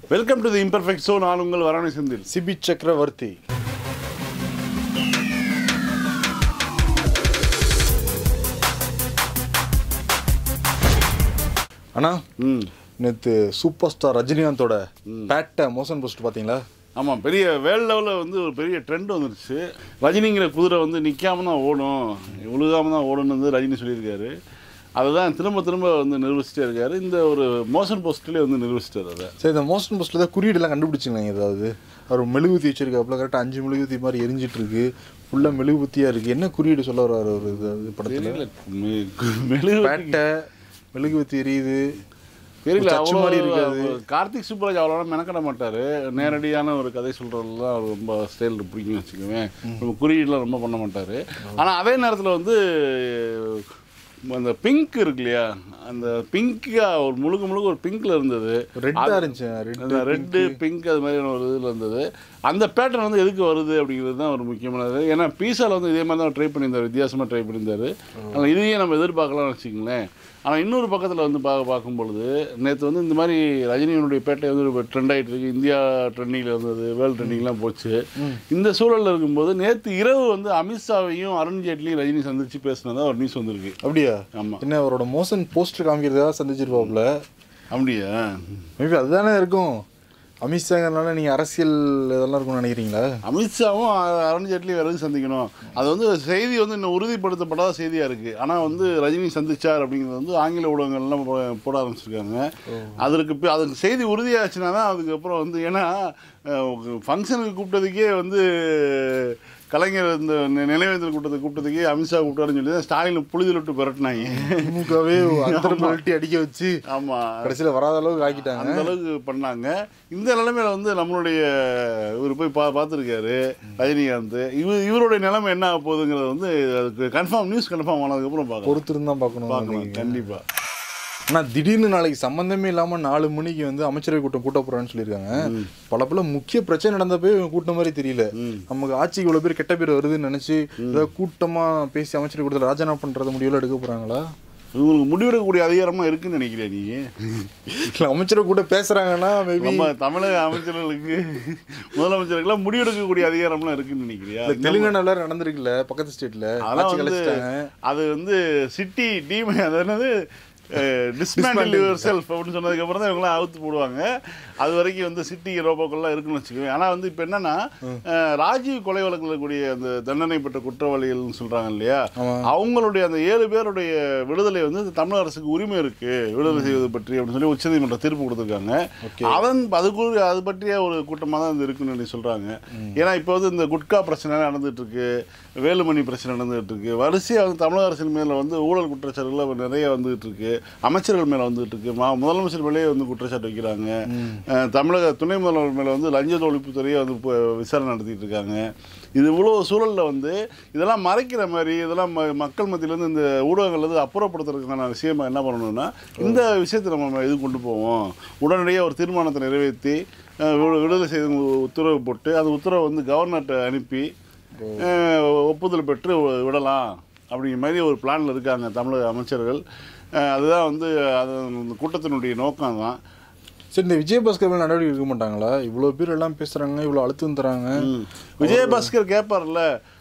Welcome to the imperfect show. நான் உங்கள் வராணி செந்தில். சிபி சக்கரவர்த்தி. அண்ணா, நேற்று சூப்பர் ஸ்டார் ரஜினிகாந்தோட பேட்டை மோஷன் போஸ்ட் பார்த்தீங்களா? ஆமாம், பெரிய வேர்ல்டு லெவலில் வந்து ஒரு பெரிய ட்ரெண்ட் வந்துருச்சு. ரஜினிங்கிற குதிரை வந்து நிற்காம தான் ஓடும், உழுகாமல் தான் ஓடணும்னு வந்து ரஜினி சொல்லியிருக்காரு. அதுதான் திரும்ப திரும்ப வந்து நிரூபிச்சிட்டே இருக்காரு. இந்த ஒரு மோஷன் போஸ்ட்லேயே வந்து நிரூபிச்சிட்டார். அதை சரி, இந்த மோஷன் போஸ்ட்டில் தான் குறியீடெல்லாம் கண்டுபிடிச்சிங்களா? ஏதாவது அவர் மெழுகுத்தி வச்சிருக்காப்புல, கரெக்டாக 5 மெழுகுத்தி மாதிரி எரிஞ்சிட்டு இருக்கு, ஃபுல்லாக மெழுகுத்தியாக இருக்குது. என்ன குறியீடு சொல்ல வர்றாரு ஒரு இது படத்தில்? பேட்டை மெழுகுத்தி எரியுது தெரியல, அவ்வளோ மாதிரி இருக்காது. கார்த்திக் சுப்ராஜ் அவ்வளோ மெனக்கட மாட்டார். நேரடியான ஒரு கதை சொல்கிறதுலாம் அவர் ரொம்ப ஸ்டைல் பிடிக்கும்னு வச்சுக்கோவேன். ரொம்ப குறியீடெலாம் ரொம்ப பண்ண மாட்டார். ஆனால் அதே நேரத்தில் வந்து அந்த பிங்க் இருக்கு இல்லையா, அந்த பிங்க்கா ஒரு முழுக்க ஒரு பிங்க்ல இருந்தது, ரெட்டாக இருந்துச்சு, ரெட்டு பிங்க் அது மாதிரியான ஒரு இதில் இருந்தது. அந்த பேட்டர்ன் வந்து எதுக்கு வருது அப்படிங்கிறது தான் ஒரு முக்கியமானது. ஏன்னா பீஸாவில் வந்து இதே மாதிரி தான் ட்ரை பண்ணியிருந்தார், வித்தியாசமாக ட்ரை பண்ணியிருந்தார். ஆனால் இதையே நம்ம எதிர்பார்க்கலாம்னு வச்சுக்கோங்களேன். ஆனால் இன்னொரு பக்கத்தில் வந்து பார்க்கும்பொழுது நேற்று வந்து இந்த மாதிரி ரஜினியினுடைய பேட்டை வந்து ட்ரெண்ட் ஆகிட்டு இருக்கு. இந்தியா ட்ரெண்டிங்கில் இருந்தது, வேர்ல்டு ட்ரெண்டிங்லாம் போச்சு. இந்த சூழலில் இருக்கும்போது நேற்று இரவு வந்து அமித்ஷாவையும் அருண்ஜேட்லியும் ரஜினி சந்திச்சு பேசினதா ஒரு நியூஸ் வந்திருக்கு. அப்படியா? ஆமாம். என்ன அவரோட மோஷன் போஸ்டர் காமிக்கிறதா சந்திச்சிருப்பாப்புல? அப்படியா? மேபி அதுதானே இருக்கும். அமித்ஷாங்கிறனால நீங்கள் அரசியல் இதெல்லாம் இருக்கும்னு நினைக்கிறீங்களா? அமித்ஷாவும் அருண்ஜேட்லியும் விரைந்து சந்திக்கணும். அது வந்து செய்தி வந்து இன்னும் உறுதிப்படுத்தப்படாத செய்தியாக இருக்குது. ஆனால் வந்து ரஜினி சந்திச்சார் அப்படிங்கிறது வந்து ஆங்கில ஊடகங்கள்லாம் போட ஆரம்பிச்சிருக்காங்க. அதுக்கு செய்தி உறுதியாச்சுன்னா தான் அதுக்கப்புறம் வந்து, ஏன்னா ஃபங்க்ஷனுக்கு கூப்பிட்டதுக்கே வந்து கலைஞர் இந்த நினைவேந்தல் கூப்பிட்டதுக்கே அமித்ஷா கூப்பிட்டாருன்னு சொல்லி தான் ஸ்டாலின் புழுதில் விட்டு பெரட்டினாங்க. திமுகவே அடிக்க வச்சு ஆமாம் கடைசியில் வராத அளவுக்கு ஆக்கிட்டாங்க. அந்த அளவுக்கு பண்ணாங்க. இந்த நிலைமையில வந்து நம்மளுடைய இவர் போய் பார்த்துருக்காரு ரஜினிகாந்த். இவருடைய நிலைமை என்ன ஆக போகுதுங்கிறது வந்து அதுக்கு நியூஸ் கன்ஃபார்ம் ஆனதுக்கப்புறம் பொறுத்திருந்தான் பார்க்கணும். கண்டிப்பாக. ஆனால் திடீர்னு நாளைக்கு சம்மந்தமே இல்லாமல் 4 மணிக்கு வந்து அமைச்சரவை கூட்டம் கூட்ட போகிறான்னு சொல்லியிருக்காங்க. பல முக்கிய பிரச்சனை நடந்தப்போ கூட்டம் மாதிரி தெரியல. நமக்கு ஆட்சிக்கு இவ்வளோ பேர் கெட்ட பேர் வருதுன்னு நினச்சி ஏதாவது கூட்டமாக பேசி அமைச்சரவை கூட்டத்தில் ராஜினாமா பண்ணுறது முடிவுல எடுக்க போகிறாங்களா? உங்களுக்கு முடிவெடுக்கக்கூடிய அதிகாரமாக இருக்குன்னு நினைக்கிறேன் நீ? அமைச்சரை கூட பேசுறாங்கன்னா நம்ம தமிழக அமைச்சர்களுக்கு முதலமைச்சருக்குலாம் முடிவெடுக்கக்கூடிய அதிகாரம்லாம் இருக்குன்னு நினைக்கிறியா? தெலுங்கானால நடந்திருக்குல்ல, பக்கத்து ஸ்டேட்ல. அது வந்து சிட்டி டீம், அது என்னது டிஸ்மேண்டில் யுவர் செல்ஃப் அப்படின்னு சொன்னதுக்கப்புறம் தான் இவங்களாம் அவுத்து போடுவாங்க. அது வரைக்கும் வந்து சிட்டி ரோபோக்கள்லாம் இருக்குன்னு வச்சுக்குவேன். ஆனால் வந்து இப்போ என்னன்னா, ராஜீவ் கொலை வழக்கில் கூடிய அந்த தண்டனை பெற்ற குற்றவாளிகள்னு சொல்கிறாங்க இல்லையா, அவங்களுடைய அந்த 7 பேருடைய விடுதலை வந்து தமிழக அரசுக்கு உரிமை இருக்குது விடுதலை செய்வது பற்றி அப்படின்னு சொல்லி உச்சநீதிமன்றம் தீர்ப்பு கொடுத்துருக்காங்க. அது பற்றிய ஒரு கூட்டமாக தான் இது இருக்குன்னு சொல்கிறாங்க. ஏன்னா இப்போ வந்து இந்த குட்கா பிரச்சனை நடந்துகிட்டு இருக்கு, வேலுமணி பிரச்சனை நடந்துகிட்டு இருக்கு, வரிசையாக வந்து தமிழக அரசின் மேலே வந்து ஊழல் குற்றச்சாட்டுகள் நிறைய வந்துகிட்டு இருக்கு, அமைச்சர்கள் மேலே வந்துகிட்டு இருக்கு, முதலமைச்சர் மேலேயே வந்து குற்றச்சாட்டு வைக்கிறாங்க, தமிழக துணை முதல்வர் மேலே வந்து லஞ்ச ஒழிப்புத்துறையை வந்து விசாரணை நடத்திட்டு இருக்காங்க. இது இவ்வளோ சூழலில் வந்து இதெல்லாம் மறைக்கிற மாதிரி, இதெல்லாம் மக்கள் மத்தியிலேருந்து இந்த ஊடகங்கள் வந்து அப்புறப்படுத்துறதுக்கான விஷயமா என்ன பண்ணணும்னா, இந்த விஷயத்தை நம்ம இது கொண்டு போவோம், உடனடியாக ஒரு தீர்மானத்தை நிறைவேற்றி விடுதலை செய்து உத்தரவு போட்டு அந்த உத்தரவை வந்து கவர்னர்கிட்ட அனுப்பி ஒப்புதல் பெற்று விடலாம் அப்படிங்கிற மாதிரி ஒரு பிளானில் இருக்காங்க தமிழக அமைச்சர்கள். அதுதான் வந்து அது கூட்டத்தினுடைய நோக்கம் தான். சரி, இந்த விஜயபாஸ்கர் மேலே நடவடிக்கை எடுக்க மாட்டாங்களா? இவ்வளோ பேர் எல்லாம் பேசுகிறாங்க, இவ்வளோ அழுத்தம் தராங்க. விஜயபாஸ்கர் கேட்பார்ல,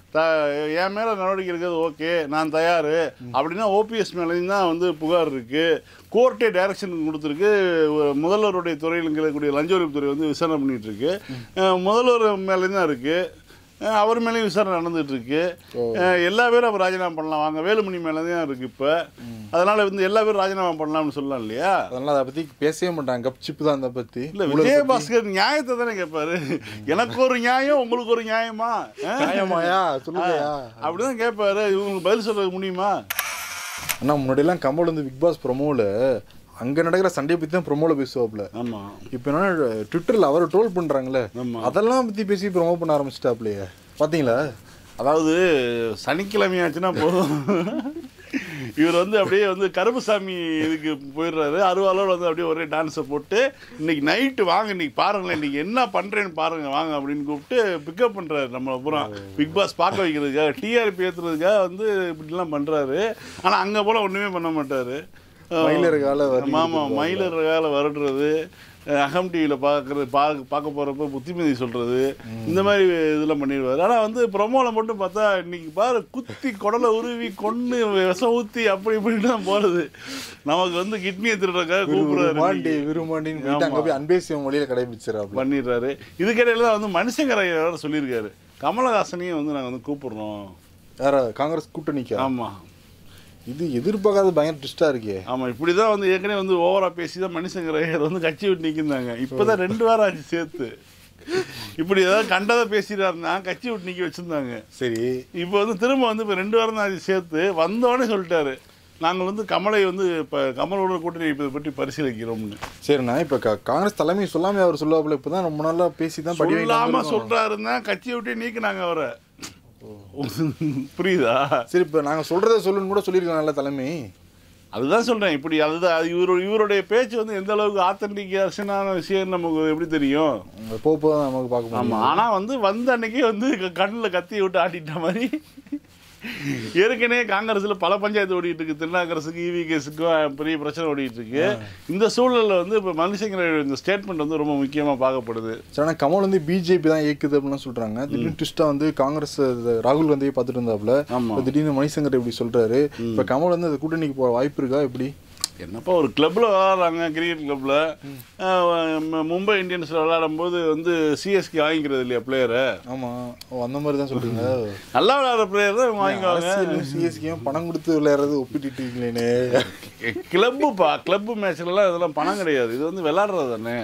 என் மேலே நடவடிக்கை இருக்கிறது ஓகே, நான் தயார் அப்படின்னா ஓபிஎஸ் மேலேயும் தான் வந்து புகார் இருக்குது. கோர்ட்டே டைரக்ஷன் கொடுத்துருக்கு. முதல்வருடைய துறையில் இருக்கக்கூடிய லஞ்ச ஒழிப்புத்துறை வந்து விசாரணை பண்ணிகிட்டு இருக்கு. முதல்வர் மேலேயும் தான் இருக்குது, அவர் மேலேயும் விசாரணை நடந்துகிட்டு இருக்கு. எல்லா பேரும் அவர் ராஜினாமா பண்ணலாம் வாங்க, வேலுமணி மேலே தான் இருக்குது இப்போ. அதனால் வந்து எல்லா பேரும் ராஜினாமா பண்ணலாம்னு சொல்லலாம் இல்லையா? அதனால் அதை பற்றி பேசவே மாட்டாங்க, கப்சிப்பு தான் அதை பற்றி. இல்லை, விஜயபாஸ்கர் நியாயத்தை தானே கேட்பாரு. எனக்கு ஒரு நியாயம், உங்களுக்கு ஒரு நியாயமா, நியாயமாயா சொல்லுங்கயா அப்படிதான் கேட்பாரு. இவங்களுக்கு பதில் சொல்ல முடியுமா? ஆனால் முன்னாடியெல்லாம் கமல் வந்து பிக் பாஸ் ப்ரொமோவில் அங்கே நடக்கிற சண்டையை பற்றி தான் ப்ரொமோவில் பேசுவாப்புல. ஆமாம். இப்போ என்ன ட்விட்டரில் அவரை ட்ரோல் பண்ணுறாங்களே, அதெல்லாம் பற்றி பேசி ப்ரொமோ பண்ண ஆரம்பிச்சிட்டாப்லையே, பார்த்தீங்களா? அதாவது சனிக்கிழமையாச்சுன்னா போதும், இவர் வந்து அப்படியே வந்து கருப்புசாமி இதுக்கு போயிடுறாரு. அருவாலோட வந்து அப்படியே ஒரே டான்ஸை போட்டு இன்னைக்கு நைட்டு வாங்க, இன்னைக்கு பாருங்களேன், இன்னைக்கு என்ன பண்ணுறேன்னு பாருங்க வாங்க அப்படின்னு கூப்பிட்டு பிக்கப் பண்ணுறாரு. நம்மளை பூரா பிக் பாஸ் பார்க்க வைக்கிறதுக்காக, டிஆர்பி ஏற்றுறதுக்காக வந்து இப்படிலாம் பண்ணுறாரு. ஆனால் அங்கே போல் ஒன்றுமே பண்ண மாட்டார். மயிலர் கால ஆமாம், மயிலர் கால வருடுறது, அகம் டிவியில் பார்க்க போகிறப்ப புத்திமதி சொல்கிறது, இந்த மாதிரி இதெல்லாம் பண்ணிடுவார். ஆனால் வந்து ப்ரொமோவில் மட்டும் பார்த்தா இன்னைக்கு பாரு குத்தி குடலை உருவி கொண்டு விஷம் ஊற்றி அப்படி இப்படின்னு தான் போகிறது. நமக்கு வந்து கிட்னியை திருடுறக்காக கூப்பிடுறாரு, விரும்பாண்டின்னு அன்பேசியம் மொழியில் கடைபிடிச்சிடறாரு பண்ணிடுறாரு. இதுக்கிடையில தான் வந்து மனுஷங்கரையார் சொல்லியிருக்காரு, கமலஹாசனையும் வந்து நாங்கள் வந்து கூப்பிடுறோம். வேற காங்கிரஸ் கூட்டணிக்கு. ஆமாம், இது எதிர்பார்க்காத பயங்கர ட்விஸ்டா இருக்கே. ஆமாம், இப்படி தான் வந்து ஏற்கனவே வந்து ஓவரா பேசி தான் மனுஷங்கரையர் வந்து கட்சி விட்டு நிற்கிறாங்க. இப்போ தான் 2 வாரம் ஆச்சு சேர்த்து. இப்படி ஏதாவது கண்டதை பேசிடுறாருன்னா கட்சி விட்டு நிற்க வச்சுருந்தாங்க. சரி, இப்போ வந்து திரும்ப வந்து இப்போ 2 வாரம் தான் ஆச்சு சேர்த்து. வந்தோடனே சொல்லிட்டாரு, நாங்கள் வந்து கமலை வந்து இப்போ கமலோட கூட்டணி இதை பற்றி பரிசீலிக்கிறோம்னு. சரிண்ணா, இப்போ காங்கிரஸ் தலைமை சொல்லாமல் அவர் சொல்லுவாப்புல, இப்போ தான் ரொம்ப நாளாக பேசி தான் சொல்லாமல் சொல்கிறாருன்னா கட்சியை விட்டு நீக்கினாங்க அவரை. புரியுதா? சரி, இப்போ நாங்கள் சொல்கிறத சொல்லுன்னு கூட சொல்லியிருக்காங்கல்ல தலைமை. அதுதான் சொல்கிறேன். இப்படி அதுதான் இவருடைய பேச்சு வந்து எந்த அளவுக்கு ஆத்தன்டிகேஷனான விஷயம் நமக்கு எப்படி தெரியும்? போக தான் நமக்கு பார்க்க. ஆமாம், ஆனால் வந்து வந்த அன்னைக்கே வந்து கண்ணில் கத்தி விட்டு ஆட்டிட்ட மாதிரி. ஏற்கனவே காங்கிரஸில் பல பஞ்சாயத்து ஓடிட்டு இருக்கு. திருநாகரசுக்கு இவிகேஸுக்கும் பெரிய பிரச்சனை ஓடிட்டு இருக்கு. இந்த சூழலில் வந்து இப்போ மனுஷங்கிற இந்த ஸ்டேட்மெண்ட் வந்து ரொம்ப முக்கியமாக பார்க்கப்படுது. சரி, ஆனால் கமல் வந்து பிஜேபி தான் இயக்குது அப்படின்னு சொல்கிறாங்க. திடீர்னு ட்விஸ்ட்டாக வந்து காங்கிரஸ் ராகுல் காந்தியை பார்த்துட்டு இருந்தாப்புல, திடீர்னு மணிசங்கர் இப்படி சொல்கிறாரு. இப்போ கமல் வந்து அந்த கூட்டணிக்கு போகிற வாய்ப்பு இருக்கா எப்படி? என்னப்பா, ஒரு கிளப்பில் விளாட்றாங்க, கிரிக்கெட் கிளப்பில். மும்பை இந்தியன்ஸில் விளையாடும் போது வந்து சிஎஸ்கே வாங்கிக்கிறது இல்லையா பிளேயரை? ஆமாம், அந்த மாதிரி தான் சொல்கிறீங்க. நல்லா விளையாடுற பிளேயர் தான் வாங்கிக்குவாங்க. சிஎஸ்கேயும் பணம் கொடுத்து விளையாடுறது ஒப்பிட்டு இருக்கீங்களேனே. கிளப்புப்பா, கிளப்பு மேட்ச்லலாம் இதெல்லாம் பணம் கிடையாது, இது வந்து விளையாடுறது தானே.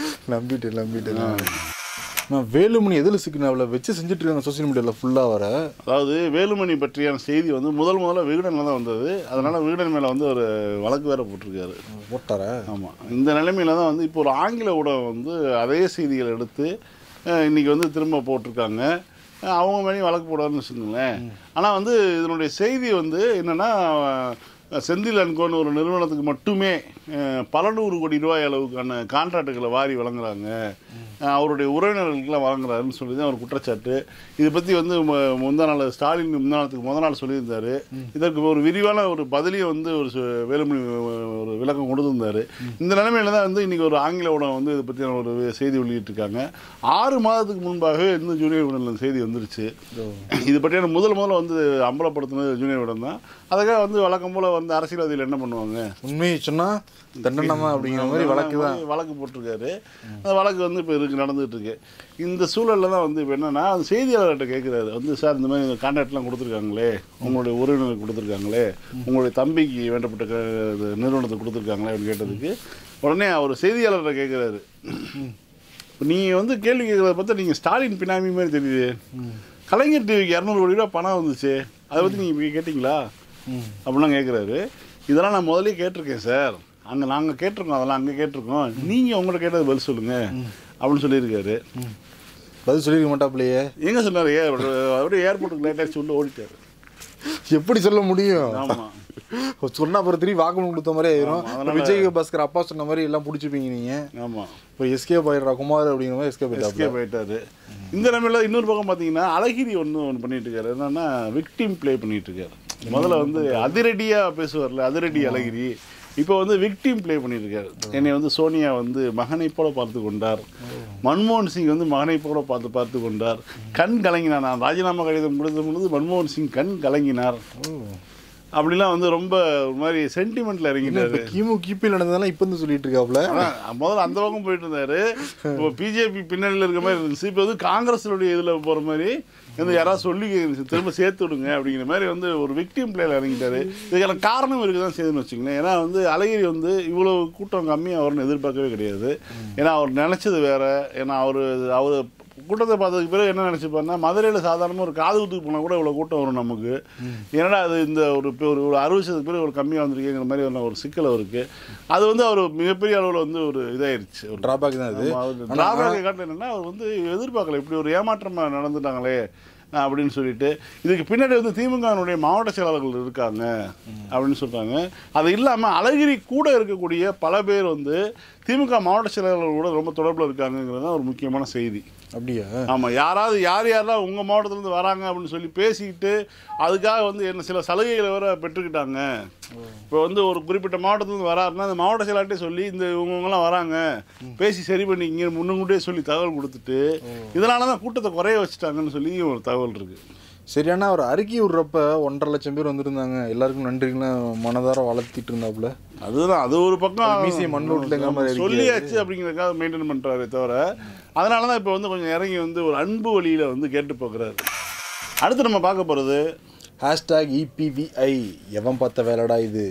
நம்பிட்டு நான் வேலுமணி எதில் சிக்கினாவில் வச்சு செஞ்சுட்டு இருக்காங்க சோசியல் மீடியாவில் ஃபுல்லாக வர. அதாவது வேலுமணி பற்றியான செய்தி வந்து முதல்ல விகடனில் தான் வந்தது. அதனால் விகடன் மேலே வந்து ஒரு வழக்கு வேறு போட்டார. ஆமாம், இந்த நிலைமையில தான் வந்து இப்போ ஒரு ஆங்கில ஊடகம் வந்து அதே செய்திகளை எடுத்து இன்றைக்கி வந்து திரும்ப போட்டிருக்காங்க. அவங்க மேலேயும் வழக்கு போடாதுன்னு வச்சுக்கோங்களேன். ஆனால் வந்து இதனுடைய செய்தி வந்து என்னென்னா, செந்தில் அண்ட் கோன்னு ஒரு நிறுவனத்துக்கு மட்டுமே பல 100 கோடி ரூபாய் அளவுக்கான கான்ட்ராக்டுகளை வாரி வழங்குறாங்க, அவருடைய உறவினர்களுக்கெல்லாம் வழங்குறாருன்னு சொல்லி தான் ஒரு குற்றச்சாட்டு. இதை பற்றி வந்து ஸ்டாலின் முந்தா நாள் சொல்லியிருந்தார். இதற்கு ஒரு விரிவான ஒரு பதிலையும் வந்து ஒரு வேலுமணி ஒரு விளக்கம் கொடுத்துருந்தார். இந்த நிலைமையில தான் வந்து இன்றைக்கி ஒரு ஆங்கில ஊடகம் வந்து இதை பற்றியான ஒரு செய்தி வெளியிட்டிருக்காங்க. 6 மாதத்துக்கு முன்பாகவே இந்த ஜூனியர் விகடனில் செய்தி வந்துருச்சு. இது பற்றியான முதல்ல வந்து அம்பலப்படுத்தினது ஜூனியர் விகடன் தான். அதுக்காக வந்து வழக்கம் போல் வந்து அரசியல்வாதிகள் என்ன பண்ணுவாங்க, உண்மையை சொன்னால் தண்டனமா அப்படிங்கிற மாதிரி வழக்கு போட்டிருக்காரு. அந்த வழக்கு வந்து இப்போ நடந்துகிட்டு இருக்கு. இந்த சூழலில் தான் வந்து இப்போ என்னென்னா, அந்த செய்தியாளர்கிட்ட கேட்குறாரு வந்து, சார் இந்த மாதிரி கான்ட்ராக்ட்லாம் கொடுத்துருக்காங்களே, உங்களுடைய உறவினருக்கு கொடுத்துருக்காங்களே, உங்களுடைய தம்பிக்கு வேண்டப்பட்ட நிறுவனத்துக்கு கொடுத்துருக்காங்களே அப்படின்னு கேட்டதுக்கு உடனே அவர் செய்தியாளர்கிட்ட கேட்குறாரு, நீங்கள் வந்து கேள்வி கேட்குறத பார்த்தா நீங்கள் ஸ்டாலின் பினாமி மாதிரி தெரியுது, கலைஞர் டிவிக்கு 200 கோடி ரூபா பணம் வந்துச்சு, அதை பற்றி நீங்கள் கேட்டிங்களா அப்படிலாம் கேட்குறாரு. இதெல்லாம் நான் முதலே கேட்டிருக்கேன் சார், அங்கே நாங்கள் கேட்டிருக்கோம், அதெல்லாம் அங்கே கேட்டிருக்கோம், நீங்கள் உங்கள்கிட்ட கேட்டது பதில் சொல்லுங்கள் அப்படின்னு சொல்லியிருக்காரு. பதில் சொல்லியிருக்க மாட்டாப்லையே. எங்கே சொன்னார்? அப்படியே ஏர்போர்ட்டுக்கு லேட் ஆகிடுச்சு, உள்ள ஓடிட்டார். எப்படி சொல்ல முடியும்? ஆமாம், சொன்ன அப்புறம் 3 வாக்குமூலம் கொடுத்த மாதிரி ஆயிரும். விஜய் பாஸ்கர் அப்பா சொன்ன மாதிரி எல்லாம் பிடிச்சிப்பீங்க நீங்கள். ஆமாம், இப்போ எஸ்கே போயிடுறா குமார் அப்படிங்கிற மாதிரி எஸ்கே போயிட்டாரு. இந்த நிலைமையில் இன்னொரு பக்கம் பார்த்தீங்கன்னா அழகிரி ஒன்று பண்ணிட்டு இருக்காரு. என்னன்னா, விக்டிம் பிளே பண்ணிட்டு இருக்காரு. முதல்ல வந்து அதிரடியாக பேசுவார்ல, அதிரடி அழகிரி, இப்போ வந்து விக்டிம் பிளே பண்ணியிருக்காரு. என்னை வந்து சோனியா வந்து மகனை போல பார்த்து கொண்டார், மன்மோகன் சிங் வந்து மகனை போல பார்த்து கொண்டார், கண் கலங்கினார், நான் ராஜினாமா கடிதம் கொடுத்த பொழுது மன்மோகன் சிங் கண் கலங்கினார் அப்படிலாம் வந்து ரொம்ப ஒரு மாதிரி சென்டிமெண்ட்ல இறங்கிட்டாரு. கிபியில் நடந்ததெல்லாம் இப்போ வந்து சொல்லிட்டு இருக்காப்புல. முதல்ல அந்த பக்கம் போயிட்டு இருந்தாரு, இப்போ பிஜேபி பின்னணியில் இருக்க மாதிரி இருந்துச்சு. இப்போ வந்து காங்கிரஸுடைய இதில் போகிற மாதிரி வந்து யாராவது சொல்லி திரும்ப சேர்த்து விடுங்க அப்படிங்கிற மாதிரி வந்து ஒரு விக்டிம் பிளேயில் இறங்கிட்டாரு. இதுக்கான காரணம் இருக்குது தான் செய்துன்னு வச்சுக்கோங்களேன். ஏன்னா வந்து அழகிரி வந்து இவ்வளோ கூட்டம் கம்மியாக அவர்னு எதிர்பார்க்கவே கிடையாது. ஏன்னா அவர் நினச்சது வேற. ஏன்னா அவர் கூட்டத்தை பார்த்ததுக்கு பிறகு என்ன நினச்சிப்பாருன்னா, மதுரையில் சாதாரணமாக ஒரு காது குத்துக்கு போனால் கூட இவ்வளோ கூட்டம் வரும் நமக்கு, ஏன்னா அது இந்த ஒரு 60 பிறகு ஒரு கம்மியாக வந்திருக்குங்கிற மாதிரி ஒரு சிக்கல் இருக்குது. அது வந்து அவர் மிகப்பெரிய அளவில் வந்து ஒரு இதாகிடுச்சு, ஒரு ட்ராபேக் தான். அது ட்ராபேக் காட்டில் என்னென்னா, அவர் வந்து எதிர்பார்க்கல இப்படி ஒரு ஏமாற்றமாக நடந்துட்டாங்களே அப்படின்னு சொல்லிட்டு. இதுக்கு பின்னாடி வந்து திமுகனுடைய மாவட்ட செயலாளர்கள் இருக்காங்க அப்படின்னு சொல்கிறாங்க. அது இல்லாமல் அழகிரி கூட இருக்கக்கூடிய பல பேர் வந்து திமுக மாவட்ட செயலாளர்கள் கூட ரொம்ப தொடர்பில் இருக்காங்கிறது தான் ஒரு முக்கியமான செய்தி. அப்படியா? ஆமாம். யாரெல்லாம் உங்கள் மாவட்டத்துலேருந்து வராங்க அப்படின்னு சொல்லி பேசிக்கிட்டு அதுக்காக வந்து என்ன சில சலுகைகளை வேற பெற்றுக்கிட்டாங்க. இப்போ வந்து ஒரு குறிப்பிட்ட மாவட்டத்துலேருந்து வராருன்னா அந்த மாவட்ட செயலாளர்கிட்டே சொல்லி இந்த இவங்கெல்லாம் வராங்க பேசி சரி பண்ணி இங்கே முன்னுக்கூட்டியே சொல்லி தகவல் கொடுத்துட்டு இதனால தான் கூட்டத்தை குறைய வச்சுட்டாங்கன்னு சொல்லி ஒரு தகவல் இருக்குது. சரியான ஒரு அறிக்கை விடுறப்ப 1.5 லட்சம் பேர் வந்திருந்தாங்க, எல்லாருக்கும் நன்றின்னு மனதார வளர்த்திட்டு இருந்தாப்புல. அதுதான், அது ஒரு பக்கம் மீசிய மண்ணோட்டில் சொல்லியாச்சு அப்படிங்கிறதுக்காக மெயின்டைன் பண்ணுறாரு தவிர அதனால தான் இப்போ வந்து கொஞ்சம் இறங்கி வந்து ஒரு அன்பு வழியில் வந்து கேட்டு போக்குறாரு. அடுத்து நம்ம பார்க்க போகிறது #EPVI எவன் பார்த்த வேலைடா இது.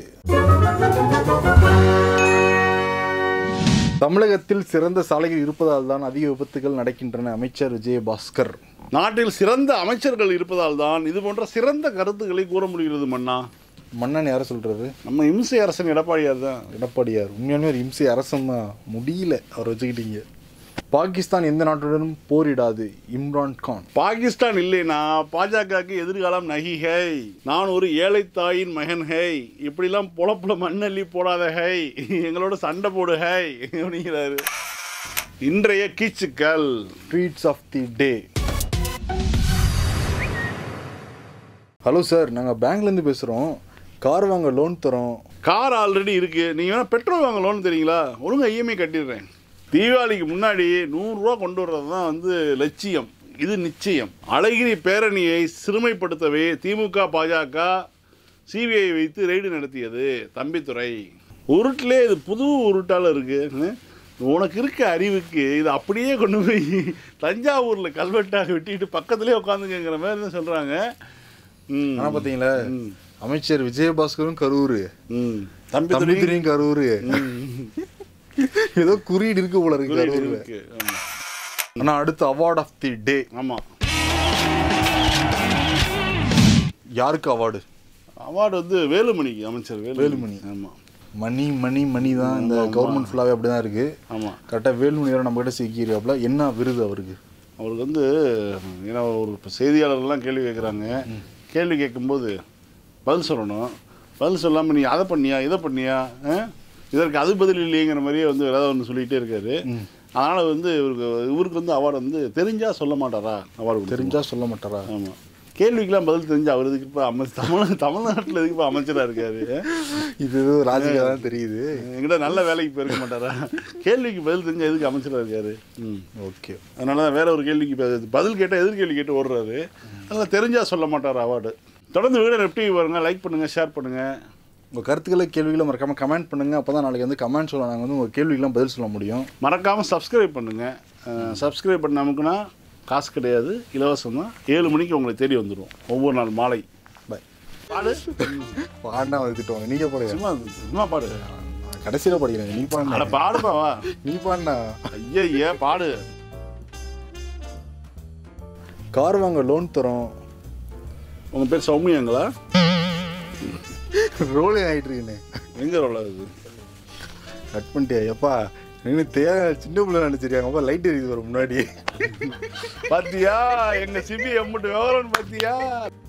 தமிழகத்தில் சிறந்த சாலைகள் இருப்பதால் தான் அதிக விபத்துகள் நடக்கின்றன. அமைச்சர் விஜயபாஸ்கர். நாட்டில் சிறந்த அமைச்சர்கள் இருப்பதால் தான் இது போன்ற சிறந்த கருத்துக்களை கூற முடிகிறது. மன்னன் யாரை சொல்றாரு? நம்ம இம்சை அரசன் எடப்பாடியார் தான். எடப்பாடியார் உண்மையாலுமே ஒரு இம்சை அரசன் தான். முடியல அவர் வச்சுக்கிட்டீங்க. பாகிஸ்தான் எந்த நாட்டுடனும் போரிடாது. இம்ரான் கான். பாகிஸ்தான் இல்லைனா பாஜகவுக்கு எதிர்காலம் நகி ஹை. நான் ஒரு ஏழை தாயின் மகன் ஹை. இப்படிலாம் பொழப்புல மண்ணள்ளி போடாத ஹை, எங்களோட சண்டை போடு ஹை அப்படிங்கிறாரு. இன்றைய கீச்சுக்கள் tweets of the day. Hello sir, நாங்கள் பேங்க்லேருந்து பேசுகிறோம். கார் வாங்க லோன் தரோம். கார் ஆல்ரெடி இருக்குது, நீங்கள் வேணால் பெட்ரோல் வாங்க லோன் தெரியுங்களா? ஒழுங்காக இஎம்ஐ கட்டிடுறேன். தீபாவளிக்கு முன்னாடி 100 ரூபா கொண்டு வர்றது தான் வந்து லட்சியம். இது நிச்சயம். அழகிரி பேரணியை சிறுமைப்படுத்தவே திமுக பாஜக சிபிஐ வைத்து ரெய்டு நடத்தியது. தம்பித்துறை உருட்டிலே இது புது உருட்டால் இருக்குது. உனக்கு இருக்க அறிவுக்கு இது அப்படியே கொண்டு போய் தஞ்சாவூரில் கல்வெட்டாக வெட்டிட்டு பக்கத்துலேயே உட்காந்துங்கிற மாதிரி தான் சொல்கிறாங்க. ஆனால் பார்த்தீங்களா, அமைச்சர் விஜயபாஸ்கரும் கரூர், தம்பித்துறையும் கரூர், ஏதோ குறியீடு இருக்கு போல இருக்கு கரூருக்கு. ஆனால் அடுத்து அவார்ட் ஆஃப் தி டே. ஆமாம், யாருக்கு அவார்டு? அவார்டு வந்து வேலுமணிக்கு, அமைச்சர் வேலுமணி. ஆமாம், மணி தான். இந்த கவர்மெண்ட் ஃபுல்லாகவே அப்படி தான் இருக்குது. ஆமாம், கரெக்டாக வேலுமணி வேறு நம்மகிட்ட சிக்கியிருக்காப்புல. என்ன விருது அவருக்கு? அவருக்கு வந்து ஏன்னா ஒரு இப்போ செய்தியாளர்கள்லாம் கேள்வி கேட்குறாங்க. கேள்வி கேட்கும்போது பதில் சொல்லணும். பதில் சொல்லாமல் நீ அதை பண்ணியா இதை பண்ணியா இதற்கு அது பதில் இல்லைங்கிற மாதிரியே வந்து ஏதாவது ஒன்று சொல்லிகிட்டே இருக்காரு. அதனால் வந்து இவருக்கு வந்து அவார்டு வந்து தெரிஞ்சால் சொல்ல மாட்டாரா? அவார்டு தெரிஞ்சால் சொல்ல மாட்டாரா? ஆமாம். கேள்விக்கெல்லாம் பதில் தெரிஞ்சு அவர் இதுக்கு இப்போ தமிழ்நாட்டில் இதுக்கு இப்போ அமைச்சராக இருக்காரு. இது ராஜிகா தான் தெரியுது. எங்கிட்ட நல்ல வேலைக்கு போயிருக்க மாட்டாரா? கேள்விக்கு பதில் தெரிஞ்சு எதுக்கு அமைச்சராக இருக்காரு? ஓகே. அதனால தான் வேற ஒரு கேள்விக்கு பதில் கேட்டால் எதிர்கேள்வி கேட்டு ஓடுறாரு. அதனால் தெரிஞ்சால் சொல்ல மாட்டார் அவார்டு. தொடர்ந்து வீடியோ டிவி பாருங்கள், லைக் பண்ணுங்கள், ஷேர் பண்ணுங்கள். உங்கள் கருத்துக்களை கேள்விகளை மறக்காமல் கமெண்ட் பண்ணுங்கள். அப்போ தான் நாளைக்கு வந்து கமெண்ட் சொல்ல நாங்கள் வந்து உங்கள் கேள்விக்கெல்லாம் பதில் சொல்ல முடியும். மறக்காமல் சப்ஸ்கிரைப் பண்ணுங்கள். சப்ஸ்கிரைப் பண்ண நமக்குன்னா காசு கிடையாது, இலவசம் தான். 7 மணிக்கு உங்களை தேடி வந்துடுவோம் ஒவ்வொரு நாள் மாலை. பாய். பாடு பாடினா வந்துட்டுவாங்க. நீங்கள் பாடுங்க. சும்மா பாடு. கடைசியில் படிக்கிறேன். நீ பாடு. பாடுப்பாவா? நீ பாடினா ஐயா பாடு. கார் வாங்க லோன் தரோம். உங்கள் பேர் சௌமியாங்களா? ரோலே ஆகிட்டு இருக்குண்ணே. எங்கே ரோல் ஆகுது? கட் பண்ணிட்டியா? எப்பா நீ சின்ன பிள்ளை நினைச்சிருக்காங்கப்பா. லைட் எரியுது வரும் முன்னாடி. பாத்தியா எங்க சிபி எம்பிட்டு விவரம் பாத்தியா?